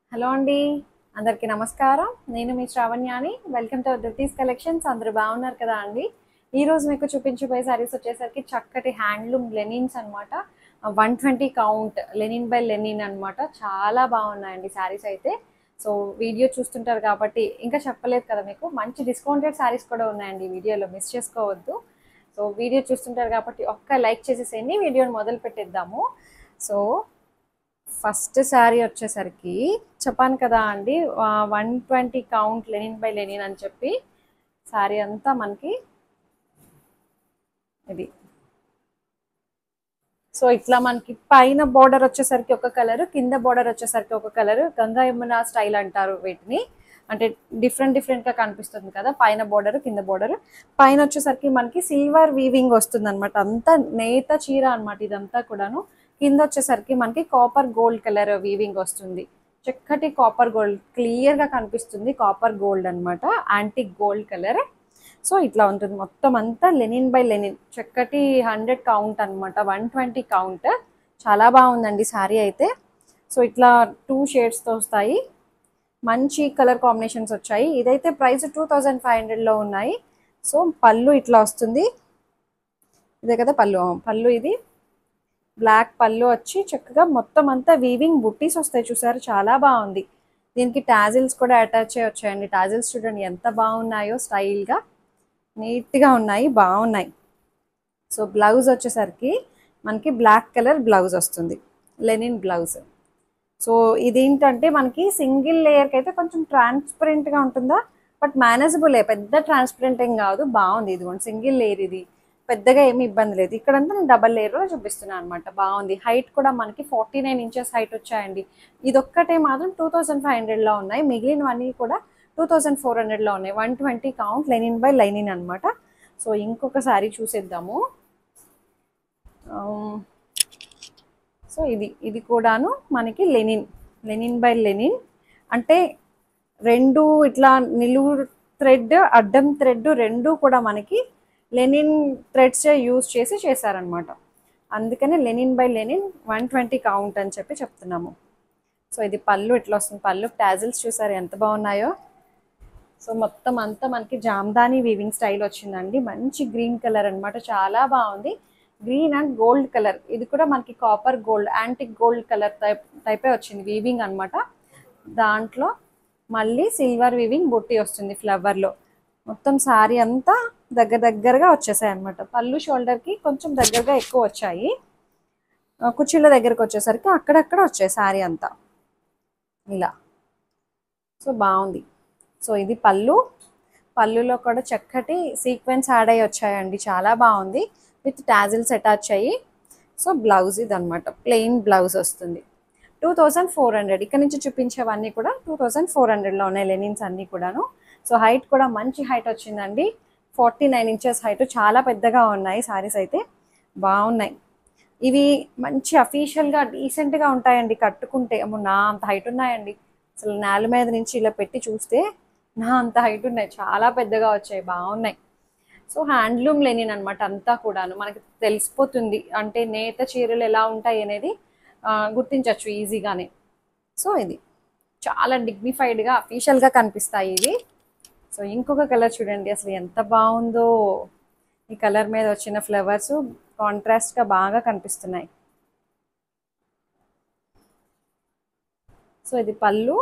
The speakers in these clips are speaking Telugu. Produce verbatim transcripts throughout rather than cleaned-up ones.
హలో అండి. అందరికీ నమస్కారం. నేను మీ శ్రావణ్యాని. Welcome to Dhruti's collections. అందరూ బాగున్నారు కదా అండి. ఈరోజు మీకు చూపించబోయే శారీస్ వచ్చేసరికి చక్కటి హ్యాండ్లూమ్ లెనిన్స్ అనమాట. One twenty count linen by linen అనమాట. చాలా బాగున్నాయండి శారీస్ అయితే. సో వీడియో చూస్తుంటారు కాబట్టి ఇంకా చెప్పలేదు కదా మీకు, మంచి డిస్కౌంటెడ్ శారీస్ కూడా ఉన్నాయండి వీడియోలో, మిస్ చేసుకోవద్దు. సో వీడియో చూస్తుంటారు కాబట్టి ఒక్క లైక్ చేసేసేయండి, వీడియోని మొదలు పెట్టేద్దాము. సో ఫస్ట్ శారీ వచ్చేసరికి చెప్పాను కదా అండి, one twenty count linen by linen అని చెప్పి శారీ అంతా మనకి ఇది. సో ఇట్లా మనకి పైన బోర్డర్ వచ్చేసరికి ఒక కలర్, కింద బోర్డర్ వచ్చేసరికి ఒక కలర్. గంగా యమున స్టైల్ అంటారు వీటిని, అంటే డిఫరెంట్ డిఫరెంట్ గా కనిపిస్తుంది కదా. పైన బోర్డర్, కింద బోర్డర్. పైన వచ్చేసరికి మనకి సిల్వర్ వీవింగ్ వస్తుంది అనమాట. అంతా నేత చీర అనమాట ఇదంతా కూడాను. కింద వచ్చేసరికి మనకి కాపర్ గోల్డ్ కలర్ వీవింగ్ వస్తుంది. చక్కటి కాపర్ గోల్డ్ క్లియర్ గా కనిపిస్తుంది. కాపర్ గోల్డ్ అనమాట, యాంటిక్ గోల్డ్ కలర్. సో ఇట్లా ఉంటుంది మొత్తం అంతా లెనిన్ బై లెనిన్. చక్కటి హండ్రెడ్ కౌంట్ అనమాట, వన్ ట్వంటీ కౌంట్. చాలా బాగుందండి శారీ అయితే. సో ఇట్లా టూ షేడ్స్తో వస్తాయి, మంచి కలర్ కాంబినేషన్స్ వచ్చాయి. ఇదైతే ప్రైస్ టూ థౌజండ్ ఫైవ్ హండ్రెడ్లో ఉన్నాయి. సో పళ్ళు ఇట్లా వస్తుంది, ఇదే కదా పళ్ళు. పళ్ళు ఇది బ్లాక్ పళ్ళు వచ్చి చక్కగా మొత్తం అంతా వీవింగ్ బుట్టీస్ వస్తాయి చూసారు, చాలా బాగుంది. దీనికి టాజిల్స్ కూడా అటాచ్ అయ్యి వచ్చాయండి. టాజిల్స్ చూడండి ఎంత బాగున్నాయో, స్టైల్గా నీట్గా ఉన్నాయి, బాగున్నాయి. సో బ్లౌజ్ వచ్చేసరికి మనకి బ్లాక్ కలర్ బ్లౌజ్ వస్తుంది, లెనిన్ బ్లౌజ్. సో ఇదేంటంటే మనకి సింగిల్ లేయర్కి అయితే కొంచెం ట్రాన్స్పరెంట్గా ఉంటుందా, బట్ మేనేజబులే, పెద్ద ట్రాన్స్పరెంట్ ఏం కాదు, బాగుంది. ఇది సింగిల్ లేయర్, ఇది పెద్దగా ఏమి ఇబ్బంది లేదు. ఇక్కడంతా నేను డబల్ లేయర్లో చూపిస్తున్నాను అనమాట. బాగుంది. హైట్ కూడా మనకి ఫార్టీ నైన్ ఇంచెస్ హైట్ వచ్చాయండి. ఇదొక్కటే మాత్రం టూ థౌజండ్ ఫైవ్ హండ్రెడ్లో ఉన్నాయి, మిగిలినవన్నీ కూడా టూ థౌజండ్ ఫోర్ హండ్రెడ్లో ఉన్నాయి. One twenty count linen by linen అనమాట. సో ఇంకొక సారీ చూసేద్దాము. సో ఇది ఇది కూడాను మనకి లెనిన్, లెనిన్ బై లెనిన్. అంటే రెండు ఇట్లా నిలువు థ్రెడ్, అడ్డం థ్రెడ్ రెండు కూడా మనకి లెనిన్ థ్రెడ్స్ యూజ్ చేసి చేశారనమాట. అందుకనే linen by linen one twenty count అని చెప్పి చెప్తున్నాము. సో ఇది పళ్ళు ఇట్లా వస్తుంది. పళ్ళు టాజిల్స్ చూసారు ఎంత బాగున్నాయో. సో మొత్తం అంతా మనకి జామ్దాని వీవింగ్ స్టైల్ వచ్చిందండి. మంచి గ్రీన్ కలర్ అనమాట, చాలా బాగుంది. Green and gold colour. ఇది కూడా మనకి copper gold, antique gold colour type టైపే వచ్చింది వీవింగ్ అనమాట. దాంట్లో మళ్ళీ సిల్వర్ వీవింగ్ బుట్టి వస్తుంది ఫ్లవర్లో. మొత్తం శారీ అంతా దగ్గర దగ్గరగా వచ్చేసాయి అనమాట. పళ్ళు షోల్డర్కి కొంచెం దగ్గరగా ఎక్కువ వచ్చాయి, కుర్చీల దగ్గరకు వచ్చేసరికి అక్కడక్కడ వచ్చాయి శారీ అంతా ఇలా. సో బాగుంది. సో ఇది పళ్ళు. పళ్ళులో కూడా చక్కటి సీక్వెన్స్ యాడ్ అయ్యి వచ్చాయండి, చాలా బాగుంది. విత్ టాజిల్స్ అటాచ్ అయ్యి. సో బ్లౌజ్ ఇది అనమాట, ప్లెయిన్ బ్లౌజ్ వస్తుంది. టూ థౌజండ్ ఫోర్ హండ్రెడ్ ఇక్కడ నుంచి చూపించేవన్నీ కూడా టూ థౌజండ్ ఫోర్ హండ్రెడ్లో ఉన్నాయి లెనిన్స్ అన్నీ కూడాను. సో హైట్ కూడా మంచి హైట్ వచ్చిందండి, ఫార్టీ నైన్ ఇంచెస్ హైట్. చాలా పెద్దగా ఉన్నాయి శారీస్ అయితే, బాగున్నాయి. ఇవి మంచి అఫీషియల్గా డీసెంట్గా ఉంటాయండి కట్టుకుంటే. నా అంత హైట్ ఉన్నాయండి, అసలు నేల మీద నుంచి ఇలా పెట్టి చూస్తే నా అంత హైట్ ఉన్నాయి, చాలా పెద్దగా వచ్చాయి, బాగున్నాయి. సో హ్యాండ్లూమ్ లెనిన్ అనమాట అంతా కూడాను. మనకి తెలిసిపోతుంది అంటే నేత చీరలు ఎలా ఉంటాయి అనేది గుర్తించవచ్చు ఈజీగానే. సో ఇది చాలా డిగ్నిఫైడ్గా అఫీషియల్గా కనిపిస్తాయి ఇవి. సో ఇంకొక కలర్ చూడండి అసలు ఎంత బాగుందో. ఈ కలర్ మీద వచ్చిన ఫ్లవర్స్ కాంట్రాస్ట్గా బాగా కనిపిస్తున్నాయి. సో ఇది పళ్ళు.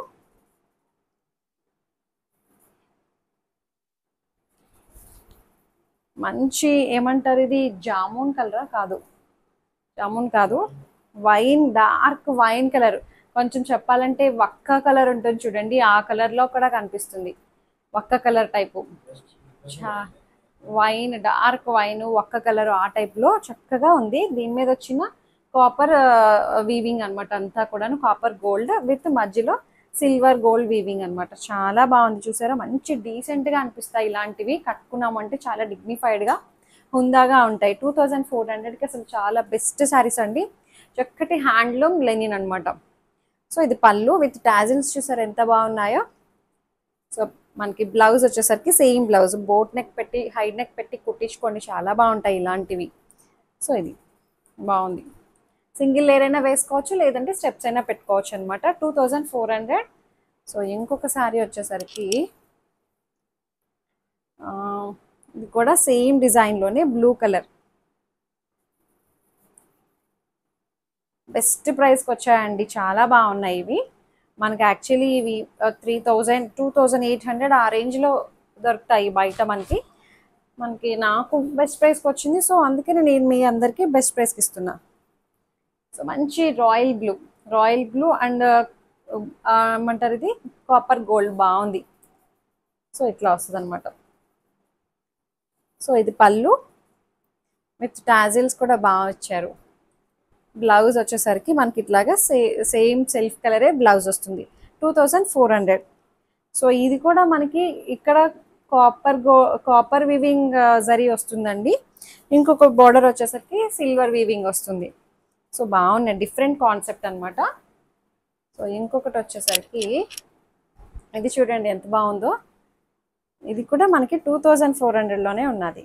మంచి ఏమంటారు, ఇది జామున్ కలరా? కాదు, జామున్ కాదు, వైన్, డార్క్ వైన్ కలర్. కొంచెం చెప్పాలంటే వక్క కలర్ ఉంటుంది చూడండి, ఆ కలర్లో కూడా కనిపిస్తుంది. వక్క కలర్ టైపు, చా వైన్, డార్క్ వైన్, వక్క కలర్ ఆ టైప్లో చక్కగా ఉంది. దీని మీద వచ్చిన కాపర్ వీవింగ్ అనమాట అంతా కూడాను, కాపర్ గోల్డ్ విత్ మధ్యలో సిల్వర్ గోల్డ్ వీవింగ్ అనమాట. చాలా బాగుంది చూసారా, మంచి డీసెంట్గా అనిపిస్తాయి ఇలాంటివి. కట్టుకున్నామంటే చాలా డిగ్నిఫైడ్గా, హుందాగా ఉంటాయి. టూ థౌజండ్ ఫోర్ హండ్రెడ్కి అసలు చాలా బెస్ట్ శారీస్ అండి. చక్కటి హ్యాండ్లూమ్ లెనిన్ అనమాట. సో ఇది పళ్ళు విత్ టాజిల్స్ చూసారు ఎంత బాగున్నాయో. సో మనకి బ్లౌజ్ వచ్చేసరికి సేమ్ బ్లౌజ్, బోట్ నెక్ పెట్టి హైడ్ నెక్ పెట్టి కుట్టించుకోండి, చాలా బాగుంటాయి ఇలాంటివి. సో ఇది బాగుంది. సింగిల్ లేయర్ అయినా వేసుకోవచ్చు, లేదంటే స్టెప్స్ అయినా పెట్టుకోవచ్చు అనమాట. Two thousand four hundred so ఇంకొక శారీ వచ్చేసరికి ఇది కూడా సేమ్ డిజైన్లోనే బ్లూ కలర్, బెస్ట్ ప్రైస్కి వచ్చాయండి. చాలా బాగున్నాయి ఇవి. మనకి యాక్చువల్లీ ఇవి three thousand two thousand eight hundred ఆ రేంజ్లో దొరుకుతాయి బయట మనకి. మనకి నాకు బెస్ట్ ప్రైస్కి వచ్చింది. సో అందుకని నేను మీ అందరికీ బెస్ట్ ప్రైస్కి ఇస్తున్నా. సో మంచి royal blue, royal blue and ఏమంటారు ఇది కాపర్ గోల్డ్, బాగుంది. సో ఇట్లా వస్తుంది అనమాట. సో ఇది పళ్ళు విత్ టాజిల్స్ కూడా బాగా ఇచ్చారు. బ్లౌజ్ వచ్చేసరికి మనకి ఇట్లాగా సే సేమ్ సెల్ఫ్ కలరే బ్లౌజ్ వస్తుంది. Two thousand four hundred. So ఇది కూడా మనకి ఇక్కడ కాపర్ గో కాపర్ వీవింగ్ జరీ వస్తుందండి. ఇంకొక బోర్డర్ వచ్చేసరికి సిల్వర్ వీవింగ్ వస్తుంది. సో బాగున్నాయి, డిఫరెంట్ కాన్సెప్ట్ అనమాట. సో ఇంకొకటి వచ్చేసరికి ఇది చూడండి ఎంత బాగుందో. ఇది కూడా మనకి టూ థౌజండ్ ఫోర్ హండ్రెడ్లోనే ఉన్నది.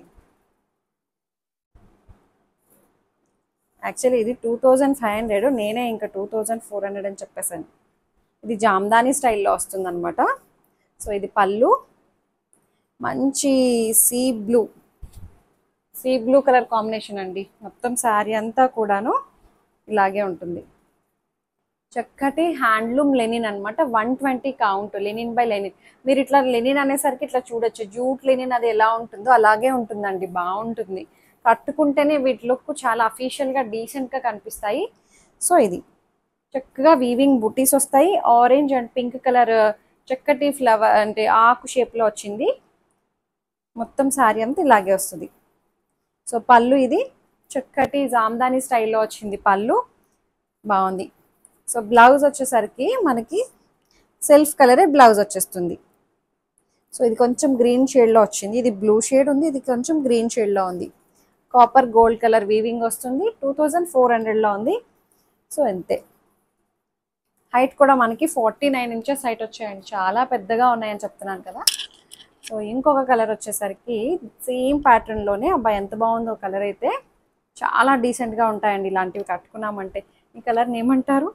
యాక్చువల్లీ ఇది టూ థౌజండ్ ఫైవ్ హండ్రెడ్, నేనే ఇంకా టూ థౌజండ్ ఫోర్ హండ్రెడ్ అని చెప్పేసాను. ఇది జామ్దాని స్టైల్లో వస్తుంది అనమాట. సో ఇది పళ్ళు, మంచి sea blue, sea blue colour combination అండి. మొత్తం శారీ అంతా కూడాను ఇలాగే ఉంటుంది. చక్కటి హ్యాండ్లూమ్ లెనిన్ అనమాట. One twenty count, linen by linen. మీరు ఇట్లా లెనిన్ అనేసరికి ఇట్లా చూడొచ్చు, జూట్ లెనిన్ అది ఎలా ఉంటుందో అలాగే ఉంటుందండి, బాగుంటుంది. కట్టుకుంటేనే వీటి లుక్ చాలా అఫీషియల్గా డీసెంట్గా కనిపిస్తాయి. సో ఇది చక్కగా వీవింగ్ బుటీస్ వస్తాయి. ఆరెంజ్ అండ్ పింక్ కలర్ చక్కటి ఫ్లవర్ అంటే ఆకు షేప్లో వచ్చింది. మొత్తం శారీ అంతా ఇలాగే వస్తుంది. సో పళ్ళు ఇది చక్కటి జామ్దాని స్టైల్లో వచ్చింది పళ్ళు, బాగుంది. సో బ్లౌజ్ వచ్చేసరికి మనకి సెల్ఫ్ కలరే బ్లౌజ్ వచ్చేస్తుంది. సో ఇది కొంచెం గ్రీన్ షేడ్లో వచ్చింది, ఇది బ్లూ షేడ్ ఉంది, ఇది కొంచెం గ్రీన్ షేడ్లో ఉంది. కాపర్ గోల్డ్ కలర్ వీవింగ్ వస్తుంది. టూ థౌజండ్ ఫోర్ హండ్రెడ్లో ఉంది. సో అంతే. హైట్ కూడా మనకి ఫార్టీ నైన్ ఇంచెస్ హైట్ వచ్చాయండి, చాలా పెద్దగా ఉన్నాయని చెప్తున్నాను కదా. సో ఇంకొక కలర్ వచ్చేసరికి సేమ్ ప్యాటర్న్లోనే, అబ్బాయి ఎంత బాగుందో కలర్ అయితే. చాలా డీసెంట్గా ఉంటాయండి ఇలాంటివి కట్టుకున్నామంటే. ఈ కలర్ని ఏమంటారు?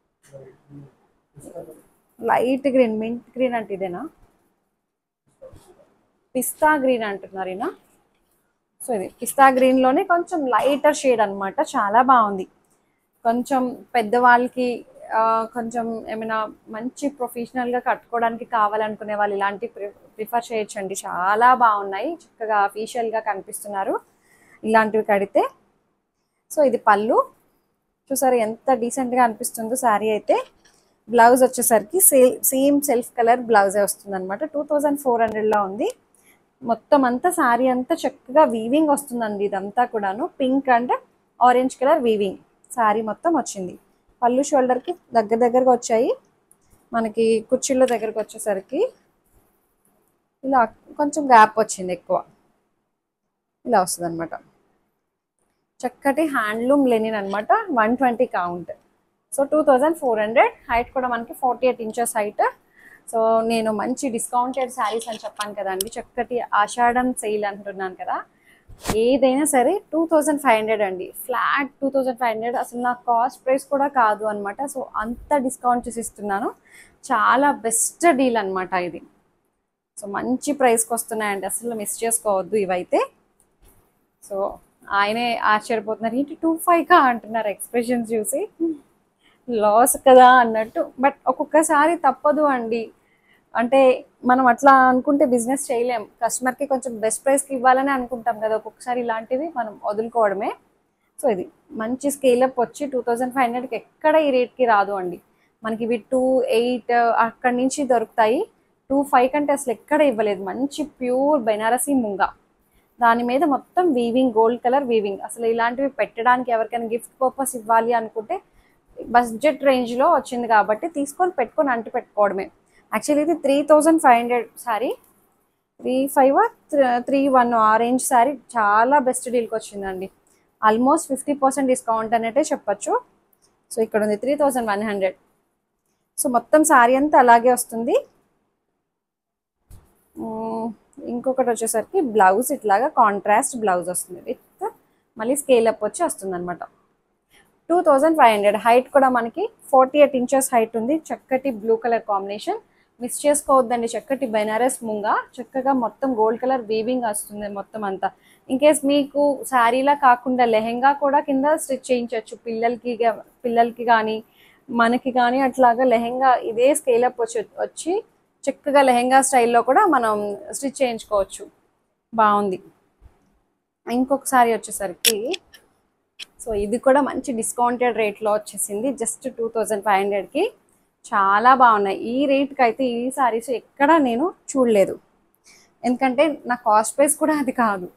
లైట్ గ్రీన్, మింట్ గ్రీన్ అంటే ఇదేనా? పిస్తా గ్రీన్ అంటున్నారు ఈయన. సో ఇది పిస్తా గ్రీన్లోనే కొంచెం లైటర్ షేడ్ అనమాట, చాలా బాగుంది. కొంచెం పెద్దవాళ్ళకి కొంచెం ఏమైనా మంచి ప్రొఫెషనల్గా కట్టుకోవడానికి కావాలనుకునే వాళ్ళు ఇలాంటి ప్రిఫర్ చేయొచ్చండి. చాలా బాగున్నాయి, చక్కగా అఫీషియల్గా కనిపిస్తున్నారు ఇలాంటివి కడితే. సో ఇది పళ్ళు చూసారు ఎంత డీసెంట్గా అనిపిస్తుందో శారీ అయితే. బ్లౌజ్ వచ్చేసరికి సే సేమ్ సెల్ఫ్ కలర్ బ్లౌజే వస్తుంది అనమాట. టూ థౌజండ్ ఫోర్ హండ్రెడ్లో ఉంది. మొత్తం అంతా శారీ అంతా చక్కగా వీవింగ్ వస్తుందండి. ఇదంతా కూడాను pink and orange colour weaving sari మొత్తం వచ్చింది. పళ్ళు షోల్డర్కి దగ్గర దగ్గరగా వచ్చాయి. మనకి కుర్చీల దగ్గరకు వచ్చేసరికి ఇలా కొంచెం గ్యాప్ వచ్చింది ఎక్కువ, ఇలా వస్తుంది అనమాట. చక్కటి హ్యాండ్లూమ్ లెనిన్ అనమాట. One twenty count. So two thousand four hundred. Height కూడా మనకి forty eight inches height. So నేను మంచి డిస్కౌంటెడ్ శారీస్ అని చెప్పాను కదండి, చక్కటి ఆషాఢం సేల్ అంటున్నాను కదా. ఏదైనా సరే టూ థౌజండ్ ఫైవ్ హండ్రెడ్ అండి, flat two thousand five hundred. అసలు నా కాస్ట్ ప్రైస్ కూడా కాదు అనమాట. సో అంత డిస్కౌంట్ చేసి ఇస్తున్నాను. చాలా బెస్ట్ డీల్ అనమాట ఇది. సో మంచి ప్రైస్కి వస్తున్నాయండి, అసలు మిస్ చేసుకోవద్దు ఇవైతే. సో ఆయనే ఆశ్చర్యపోతున్నారు, ఏంటి టూ ఫైవ్గా అంటున్నారు ఎక్స్ప్రెషన్స్ చూసి. లాస్ కదా అన్నట్టు. బట్ ఒక్కొక్కసారి తప్పదు అండి, అంటే మనం అట్లా అనుకుంటే బిజినెస్ చేయలేం. కస్టమర్కి కొంచెం బెస్ట్ ప్రైస్కి ఇవ్వాలని అనుకుంటాం కదా, ఒక్కొక్కసారి ఇలాంటివి మనం వదులుకోవడమే. సో ఇది మంచి స్కేలప్ వచ్చి టూ థౌజండ్ ఫైవ్ హండ్రెడ్కి ఎక్కడ ఈ రేట్కి రాదు అండి. మనకి ఇవి టూ ఎయిట్ అక్కడి నుంచి దొరుకుతాయి. టూ ఫైవ్ కంటే అసలు ఎక్కడ ఇవ్వలేదు. మంచి ప్యూర్ బెనారసీ ముంగా, దాని మీద మొత్తం వీవింగ్, గోల్డ్ కలర్ వీవింగ్. అసలు ఇలాంటివి పెట్టడానికి ఎవరికైనా గిఫ్ట్ పర్పస్ ఇవ్వాలి అనుకుంటే బడ్జెట్ రేంజ్లో వచ్చింది కాబట్టి తీసుకొని పెట్టుకొని అంటి పెట్టుకోవడమే. యాక్చువల్లీ ఇది three thousand five hundred sari, three five three one ఆ రేంజ్ శారీ చాలా బెస్ట్ డీల్కి వచ్చిందండి. ఆల్మోస్ట్ ఫిఫ్టీ పర్సెంట్ డిస్కౌంట్ అనేటే చెప్పచ్చు. సో ఇక్కడ ఉంది three thousand one hundred. So మొత్తం శారీ అంతా అలాగే వస్తుంది. ఇంకొకటి వచ్చేసరికి బ్లౌజ్ ఇట్లాగా కాంట్రాస్ట్ బ్లౌజ్ వస్తుంది విత్ మళ్ళీ స్కేల్ అప్ వచ్చి వస్తుంది అనమాట. Two thousand five hundred. Height కూడా మనకి ఫార్టీ ఎయిట్ ఇంచెస్ హైట్ ఉంది. చక్కటి బ్లూ కలర్ కాంబినేషన్. మిస్ చేసుకోవద్దండి. చక్కటి బెనారస్ ముంగా చక్కగా మొత్తం గోల్డ్ కలర్ వీవింగ్ వస్తుంది మొత్తం అంతా. ఇన్ కేస్ మీకు శారీలా కాకుండా లెహెంగా కూడా కింద స్టిచ్ చేయించవచ్చు పిల్లలకి గా- పిల్లలకి కానీ మనకి కానీ అట్లాగా లెహెంగా ఇదే స్కేలప్ వచ్చి వచ్చి చక్కగా లెహెంగా స్టైల్లో కూడా మనం స్టిచ్ చేయించుకోవచ్చు. బాగుంది. ఇంకొకసారి వచ్చేసరికి సో ఇది కూడా మంచి డిస్కౌంటెడ్ రేట్లో వచ్చేసింది. జస్ట్ టూ థౌజండ్ ఫైవ్ హండ్రెడ్కి చాలా బాగున్నాయి. ఈ రేట్కి అయితే ఈ సారీస్ ఎక్కడా నేను చూడలేదు. ఎందుకంటే నా కాస్ట్ ప్రైస్ కూడా అది కాదు,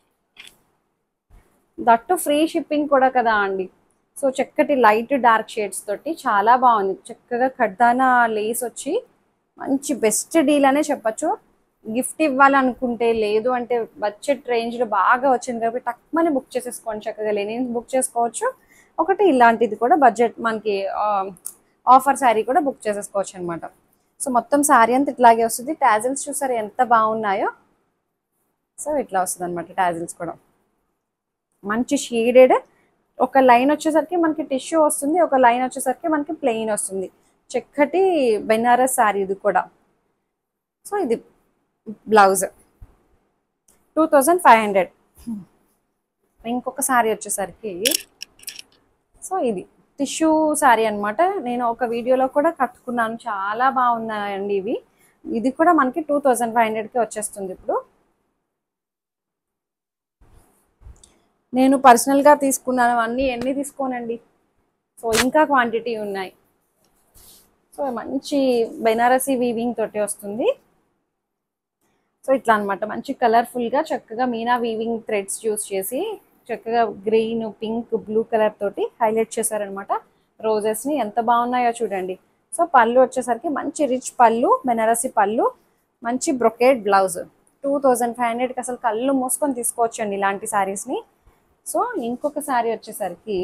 దట్టు ఫ్రీ షిప్పింగ్ కూడా కదా అండి. సో చక్కటి లైట్ డార్క్ షేడ్స్ తోటి చాలా బాగుంది. చక్కగా ఖడ్దానా లేస్ వచ్చి మంచి బెస్ట్ డీల్ అనే చెప్పచ్చు. గిఫ్ట్ ఇవ్వాలనుకుంటే, లేదు అంటే బడ్జెట్ రేంజ్లో బాగా వచ్చింది కాబట్టి టక్మని బుక్ చేసేసుకోండి. చక్కగా లెనిన్స్ బుక్ చేసుకోవచ్చు. ఒకటి ఇలాంటిది కూడా బడ్జెట్ మనకి ఆఫర్ శారీ కూడా బుక్ చేసేసుకోవచ్చు అనమాట. సో మొత్తం శారీ అంతా ఇట్లాగే వస్తుంది. టాజిల్స్ చూసారు ఎంత బాగున్నాయో. సో ఇట్లా వస్తుంది అనమాట టాజిల్స్ కూడా మంచి షేడెడ్. ఒక లైన్ వచ్చేసరికి మనకి టిష్యూ వస్తుంది, ఒక లైన్ వచ్చేసరికి మనకి ప్లెయిన్ వస్తుంది. చక్కటి బెనారస్ శారీ ఇది కూడా. సో ఇది blouse two thousand five hundred. ఇంకొక శారీ వచ్చేసరికి సో ఇది టిష్యూ శారీ అనమాట. నేను ఒక వీడియోలో కూడా కట్టుకున్నాను, చాలా బాగున్నాయండి ఇవి. ఇది కూడా మనకి టూ థౌజండ్ ఫైవ్ హండ్రెడ్కి వచ్చేస్తుంది. ఇప్పుడు నేను పర్సనల్గా తీసుకున్నాను, అన్నీ ఎన్ని తీసుకోనండి. సో ఇంకా క్వాంటిటీ ఉన్నాయి. సో మంచి బెనారసీ వీవింగ్ తోటి వస్తుంది. సో ఇట్లా అనమాట మంచి కలర్ఫుల్గా చక్కగా మీనా వీవింగ్ థ్రెడ్స్ యూస్ చేసి చక్కగా గ్రీన్, పింక్, బ్లూ కలర్ తోటి హైలైట్ చేశారనమాట రోజెస్ని. ఎంత బాగున్నాయో చూడండి. సో పళ్ళు వచ్చేసరికి మంచి రిచ్ పళ్ళు, బెనారసీ పళ్ళు, మంచి brocade blouse. Two thousand five హండ్రెడ్కి అసలు కళ్ళు మూసుకొని తీసుకోవచ్చండి ఇలాంటి శారీస్ని. సో ఇంకొక శారీ వచ్చేసరికి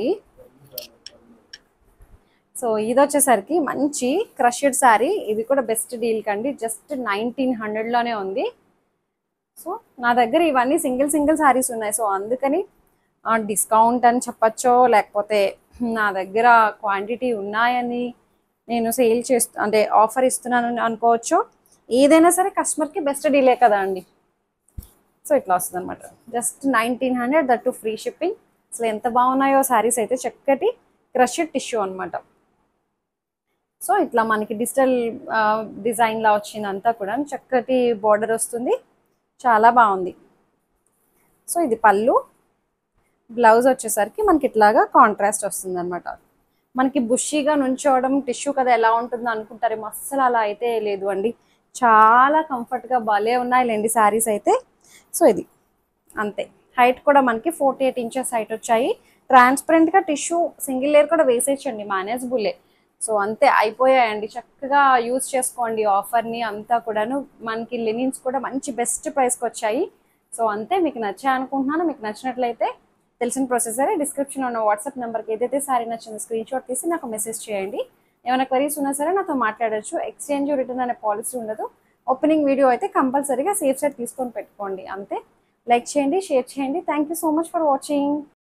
సో ఇది వచ్చేసరికి మంచి క్రషెడ్ శారీ. ఇది కూడా బెస్ట్ డీల్ కండి. జస్ట్ నైన్టీన్ హండ్రెడ్లోనే ఉంది. సో నా దగ్గర ఇవన్నీ సింగిల్ సింగిల్ శారీస్ ఉన్నాయి. సో అందుకని డిస్కౌంట్ అని చెప్పచ్చో, లేకపోతే నా దగ్గర క్వాంటిటీ ఉన్నాయని నేను సేల్ చేస్తూ అంటే ఆఫర్ ఇస్తున్నాను అనుకోవచ్చు. ఏదైనా సరే కస్టమర్కి బెస్ట్ డీలే కదా అండి. సో ఇట్లా వస్తుంది అనమాట. Just nineteen hundred that too free shipping. అసలు ఎంత బాగున్నాయో శారీస్ అయితే. చక్కటి క్రషెడ్ టిష్యూ అనమాట. సో ఇట్లా మనకి డిజిటల్ డిజైన్లా వచ్చిందంతా కూడా చక్కటి బార్డర్ వస్తుంది, చాలా బాగుంది. సో ఇది పళ్ళు. బ్లౌజ్ వచ్చేసరికి మనకి ఇట్లాగా కాంట్రాస్ట్ వస్తుంది అనమాట. మనకి బుషీగా నుంచోవడం టిష్యూ కదా ఎలా ఉంటుందో అనుకుంటారేమో, అస్సలు అలా అయితే లేదు అండి. చాలా కంఫర్ట్గా భలే ఉన్నాయి లేండి శారీస్ అయితే. సో ఇది అంతే. హైట్ కూడా మనకి ఫోర్టీ ఎయిట్ ఇంచెస్ హైట్ వచ్చాయి. ట్రాన్స్పరెంట్గా టిష్యూ సింగిల్ లేయర్ కూడా వేసేయచ్చండి, మేనేజబుల్లే. సో అంతే అయిపోయాయండి. చక్కగా యూజ్ చేసుకోండి ఆఫర్ని అంతా కూడాను. మనకి లెనిన్స్ కూడా మంచి బెస్ట్ ప్రైస్కి వచ్చాయి. సో అంతే. మీకు నచ్చాయి అనుకుంటున్నాను. మీకు నచ్చినట్లయితే తెలిసిన ప్రొసెసరే డిస్క్రిప్షన్లో ఉన్న వాట్సాప్ నెంబర్కి ఏదైతే సారీ నచ్చిందో స్క్రీన్ షాట్ తీసి నాకు మెసేజ్ చేయండి. ఏమైనా క్వరీస్ ఉన్నా సరే నాతో మాట్లాడచ్చు. ఎక్స్చేంజ్ రిటర్న్ అనే పాలసీ ఉండదు. ఓపెనింగ్ వీడియో అయితే కంపల్సరీగా సేఫ్ సైడ్ తీసుకొని పెట్టుకోండి అంతే. లైక్ చేయండి, షేర్ చేయండి. Thank you so much for watching.